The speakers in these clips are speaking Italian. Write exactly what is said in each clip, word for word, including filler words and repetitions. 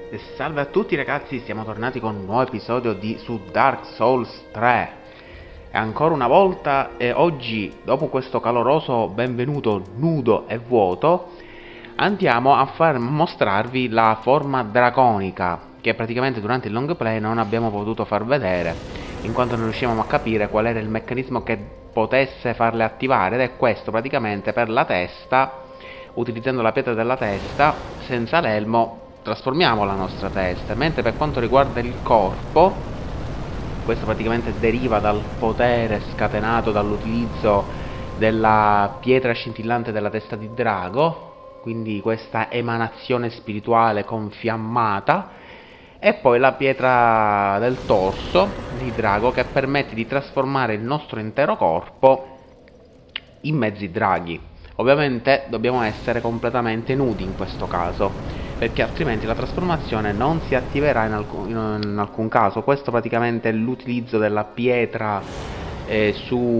E salve a tutti ragazzi, siamo tornati con un nuovo episodio di su Dark Souls tre. E ancora una volta, e oggi, dopo questo caloroso benvenuto nudo e vuoto, andiamo a far mostrarvi la forma draconica, che praticamente durante il long play non abbiamo potuto far vedere, in quanto non riuscivamo a capire qual era il meccanismo che potesse farle attivare, ed è questo praticamente per la testa. Utilizzando la pietra della testa, senza l'elmo, trasformiamo la nostra testa, mentre per quanto riguarda il corpo, questo praticamente deriva dal potere scatenato dall'utilizzo della pietra scintillante della testa di drago, quindi questa emanazione spirituale confiammata, e poi la pietra del torso di drago, che permette di trasformare il nostro intero corpo in mezzi draghi. Ovviamente dobbiamo essere completamente nudi in questo caso, perché altrimenti la trasformazione non si attiverà in alcun, in alcun caso. Questo praticamente è l'utilizzo della pietra eh,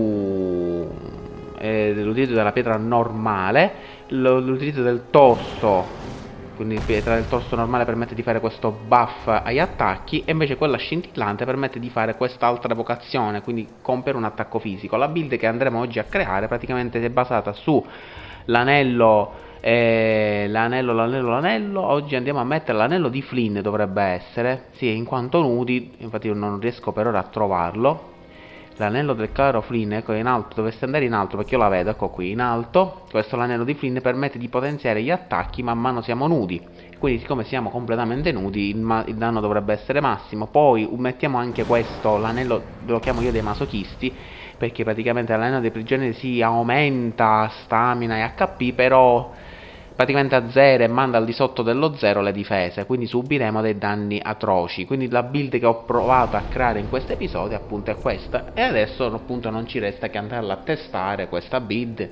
su eh, l'utilizzo della pietra normale, l'utilizzo del torso. Quindi la pietra del torso normale permette di fare questo buff agli attacchi, e invece quella scintillante permette di fare quest'altra evocazione, quindi compiere un attacco fisico. La build che andremo oggi a creare praticamente è basata su l'anello, eh, l'anello, l'anello, l'anello. Oggi andiamo a mettere l'anello di Flynn, dovrebbe essere, sì, in quanto nudi, infatti io non riesco per ora a trovarlo. L'anello del caro Flynn, ecco in alto, dovreste andare in alto perché io la vedo, ecco qui, in alto. Questo l'anello di Flynn permette di potenziare gli attacchi man mano siamo nudi. Quindi siccome siamo completamente nudi, il, il danno dovrebbe essere massimo. Poi mettiamo anche questo, l'anello, lo chiamo io dei masochisti, perché praticamente l'anello dei prigionieri si aumenta stamina e H P, però praticamente a zero e manda al di sotto dello zero le difese, quindi subiremo dei danni atroci. Quindi la build che ho provato a creare in questo episodio appunto è questa, e adesso appunto non ci resta che andarla a testare questa build.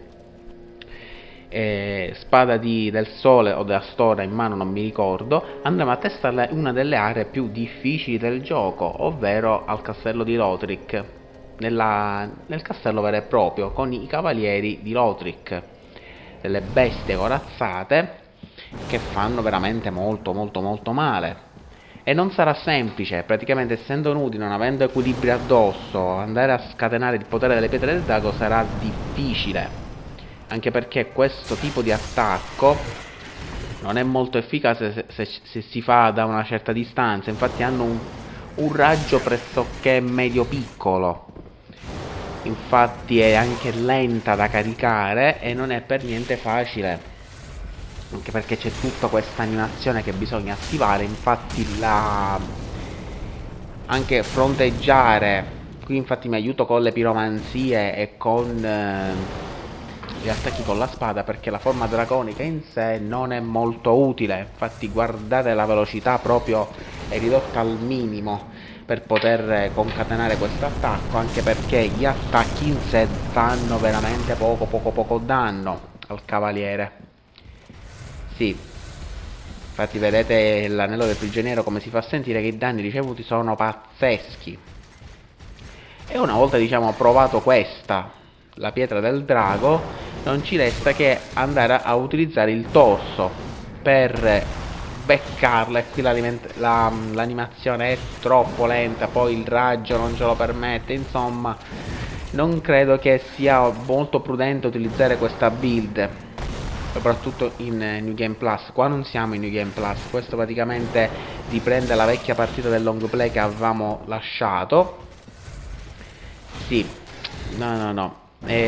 Eh, spada di, del sole o della storia in mano, non mi ricordo. Andremo a testarla in una delle aree più difficili del gioco, ovvero al castello di Lothric, nella, nel castello vero e proprio, con i cavalieri di Lothric, delle bestie corazzate che fanno veramente molto molto molto male. E non sarà semplice, praticamente essendo nudi, non avendo equilibrio addosso, andare a scatenare il potere delle pietre del drago sarà difficile, anche perché questo tipo di attacco non è molto efficace se, se, se si fa da una certa distanza. Infatti hanno un, un raggio pressoché medio piccolo, infatti è anche lenta da caricare e non è per niente facile, anche perché c'è tutta questa animazione che bisogna attivare. Infatti la anche fronteggiare qui, infatti mi aiuto con le piromanzie e con eh, gli attacchi con la spada, perché la forma draconica in sé non è molto utile. Infatti guardate, la velocità proprio è ridotta al minimo per poter concatenare questo attacco, anche perché gli attacchi in sé fanno veramente poco poco poco danno al cavaliere. Sì, infatti vedete l'anello del prigioniero come si fa sentire, che i danni ricevuti sono pazzeschi. E una volta diciamo provato questa, la pietra del drago, non ci resta che andare a utilizzare il torso per beccarla. E qui l'animazione è troppo lenta, poi il raggio non ce lo permette. Insomma, non credo che sia molto prudente utilizzare questa build, soprattutto in New Game Plus. Qua non siamo in New Game Plus, questo praticamente riprende la vecchia partita del long play che avevamo lasciato. Sì, no no no,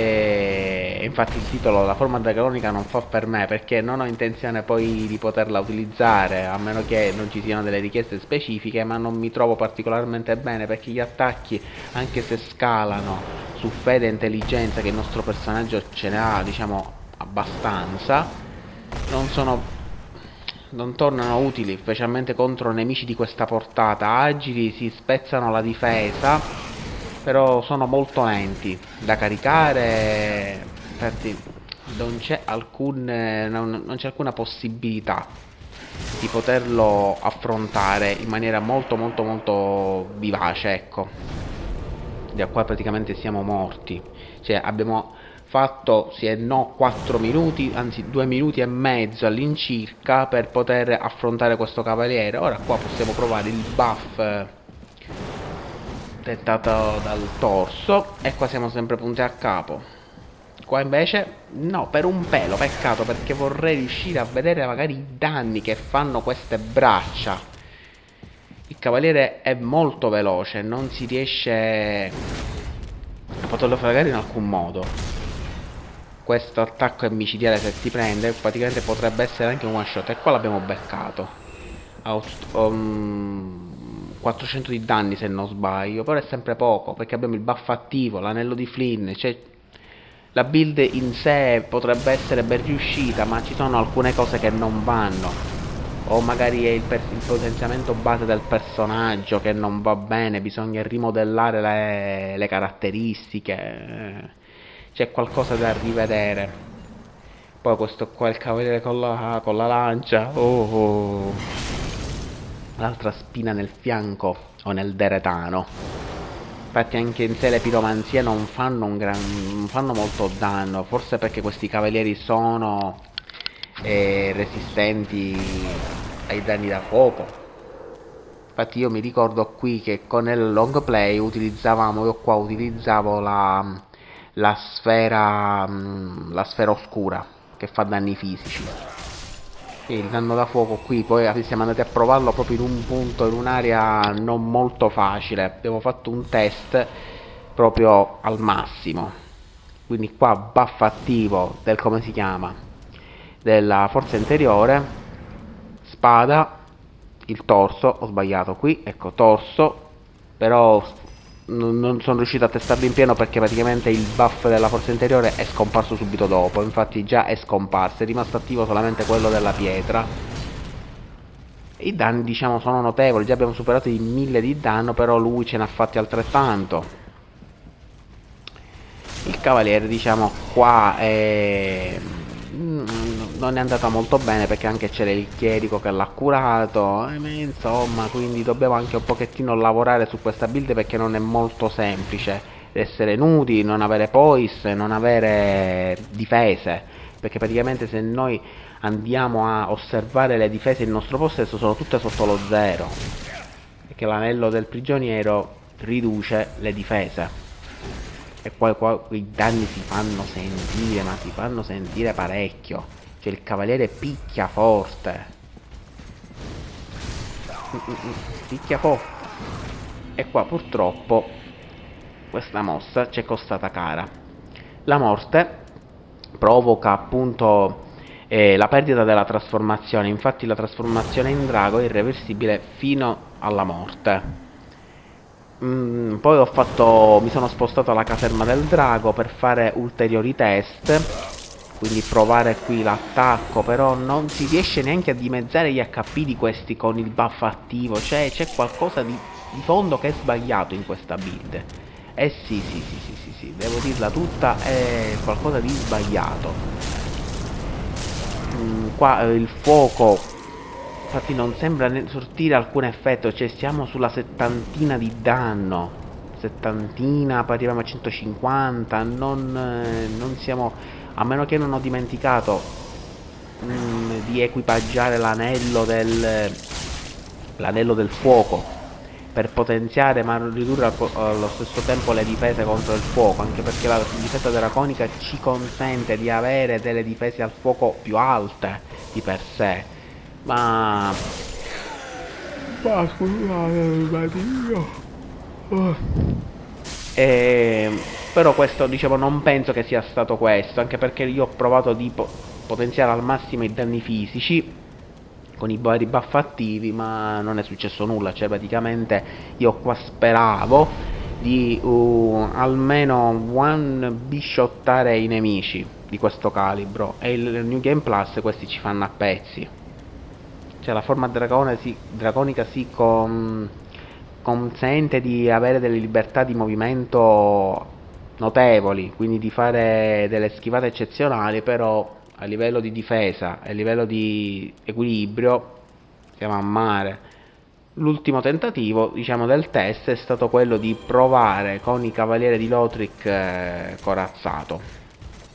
e infatti il titolo, la forma draconica, non fa per me, perché non ho intenzione poi di poterla utilizzare, a meno che non ci siano delle richieste specifiche. Ma non mi trovo particolarmente bene, perché gli attacchi, anche se scalano su fede e intelligenza, che il nostro personaggio ce ne ha, diciamo, abbastanza, non sono non tornano utili, specialmente contro nemici di questa portata. Agili, si spezzano la difesa, però sono molto lenti da caricare. Infatti non c'è alcun non, non c'è alcuna possibilità di poterlo affrontare in maniera molto molto molto vivace, ecco. Da qua praticamente siamo morti, cioè abbiamo fatto sì e no quattro minuti, anzi due minuti e mezzo all'incirca per poter affrontare questo cavaliere. Ora qua possiamo provare il buff eh, dettato dal torso e qua siamo sempre punti a capo. Qua invece no, per un pelo, peccato, perché vorrei riuscire a vedere magari i danni che fanno queste braccia. Il cavaliere è molto veloce, non si riesce a poterlo fregare in alcun modo. Questo attacco è micidiale, se ti prende praticamente potrebbe essere anche un one shot, e qua l'abbiamo beccato. Ha um, quattrocento di danni se non sbaglio, però è sempre poco perché abbiamo il buff attivo, l'anello di Flynn, cioè la build in sé potrebbe essere ben riuscita, ma ci sono alcune cose che non vanno. O magari è il, il potenziamento base del personaggio che non va bene, bisogna rimodellare le, le caratteristiche. C'è qualcosa da rivedere. Poi questo qua, il cavaliere con la, con la lancia. Oh, oh. L'altra spina nel fianco o nel deretano. Infatti anche in sé le piromanzie non fanno, un gran, non fanno molto danno. Forse perché questi cavalieri sono eh, resistenti ai danni da fuoco. Infatti io mi ricordo qui che con il long play utilizzavamo, io qua utilizzavo la, la sfera la sfera oscura che fa danni fisici. E il danno da fuoco qui poi siamo andati a provarlo proprio in un punto, in un'area non molto facile. Abbiamo fatto un test proprio al massimo. Quindi qua buff attivo del, come si chiama, della forza interiore, spada, il torso, ho sbagliato qui, ecco torso, però non, non sono riuscito a testarlo in pieno perché praticamente il buff della forza interiore è scomparso subito dopo, infatti già è scomparso, è rimasto attivo solamente quello della pietra. I danni diciamo sono notevoli, già abbiamo superato i mille di danno, però lui ce ne ha fatti altrettanto. Il cavaliere diciamo qua è... non è andata molto bene perché anche c'era il chierico che l'ha curato, eh, insomma, quindi dobbiamo anche un pochettino lavorare su questa build perché non è molto semplice essere nudi, non avere poise, non avere difese, perché praticamente se noi andiamo a osservare le difese in nostro possesso sono tutte sotto lo zero, perché l'anello del prigioniero riduce le difese. E poi qua i danni si fanno sentire, ma si fanno sentire parecchio. Cioè il cavaliere picchia forte. Picchia forte. E qua purtroppo questa mossa ci è costata cara. La morte provoca appunto eh, la perdita della trasformazione. Infatti la trasformazione in drago è irreversibile fino alla morte. Mm, poi ho fatto, mi sono spostato alla caserma del drago per fare ulteriori test, quindi provare qui l'attacco, però non si riesce neanche a dimezzare gli H P di questi con il buff attivo, cioè c'è qualcosa di, di fondo che è sbagliato in questa build. Eh sì, sì, sì, sì, sì, sì, devo dirla tutta, è qualcosa di sbagliato. Mm, qua eh, il fuoco infatti non sembra sortire alcun effetto, cioè siamo sulla settantina di danno, settantina, poi arriviamo a centocinquanta, non, eh, non siamo, a meno che non ho dimenticato mm, di equipaggiare l'anello del, l'anello del fuoco per potenziare ma ridurre al- allo stesso tempo le difese contro il fuoco, anche perché la difesa draconica ci consente di avere delle difese al fuoco più alte di per sé. Ma... Ma scusate, oh. E... Però questo, diciamo, non penso che sia stato questo, anche perché io ho provato di po potenziare al massimo i danni fisici con i vari buff attivi, ma non è successo nulla, cioè praticamente io qua speravo di uh, almeno one bisciottare i nemici di questo calibro, e il New Game Plus questi ci fanno a pezzi. Cioè la forma dragone si, draconica si con, consente di avere delle libertà di movimento notevoli, quindi di fare delle schivate eccezionali, però a livello di difesa e a livello di equilibrio siamo a mare. L'ultimo tentativo, diciamo, del test è stato quello di provare con i cavalieri di Lothric eh, corazzato.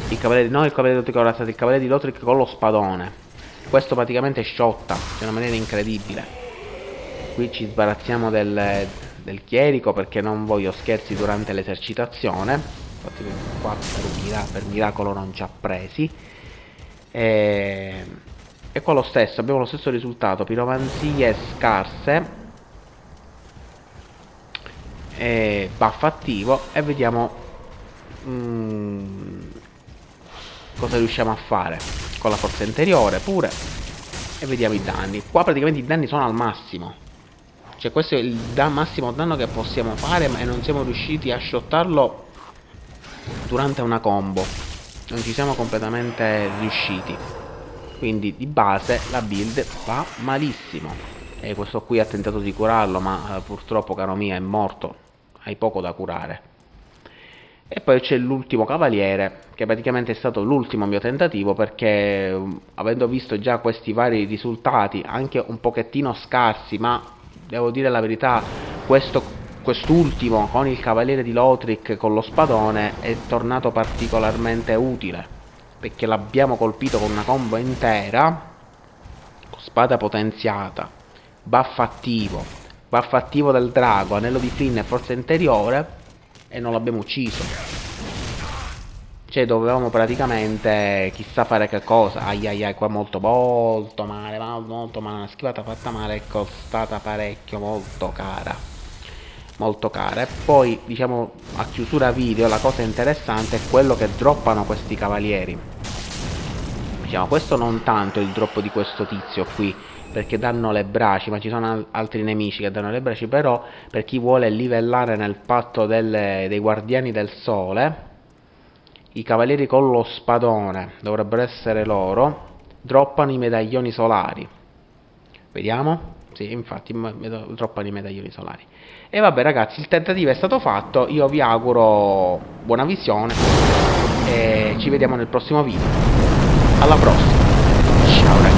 il cavaliere, no, il cavaliere di Lothric corazzato, il cavaliere di Lothric con lo spadone. Questo praticamente sciotta in una maniera incredibile. Qui ci sbarazziamo del, del chierico perché non voglio scherzi durante l'esercitazione. Infatti qua per, mira per miracolo non ci ha presi. E, e qua lo stesso, abbiamo lo stesso risultato, piromanzie scarse. E buff attivo e vediamo mm, cosa riusciamo a fare con la forza interiore pure, e vediamo i danni. Qua praticamente i danni sono al massimo, cioè questo è il da massimo danno che possiamo fare, ma non siamo riusciti a shottarlo durante una combo, non ci siamo completamente riusciti, quindi di base la build va malissimo. E questo qui ha tentato di curarlo, ma eh, purtroppo, caro mio, è morto, hai poco da curare. E poi c'è l'ultimo cavaliere, che praticamente è stato l'ultimo mio tentativo, perché avendo visto già questi vari risultati, anche un pochettino scarsi, ma devo dire la verità, questo quest'ultimo con il cavaliere di Lothric con lo spadone è tornato particolarmente utile, perché l'abbiamo colpito con una combo intera, con spada potenziata, buff attivo, buff attivo del drago, anello di Flynn e forza interiore, e non l'abbiamo ucciso. Cioè dovevamo praticamente chissà fare che cosa. Ai ai ai, qua molto molto male, molto male, una schivata fatta male, è costata parecchio, molto cara, molto cara. E poi diciamo a chiusura video la cosa interessante è quello che droppano questi cavalieri. Diciamo questo non tanto il drop di questo tizio qui, perché danno le braci, ma ci sono altri nemici che danno le braci. Però per chi vuole livellare nel patto delle, dei guardiani del sole, i cavalieri con lo spadone, dovrebbero essere loro, droppano i medaglioni solari. Vediamo? Sì, infatti droppano i medaglioni solari. E vabbè ragazzi, il tentativo è stato fatto, io vi auguro buona visione e ci vediamo nel prossimo video. Alla prossima, ciao ragazzi.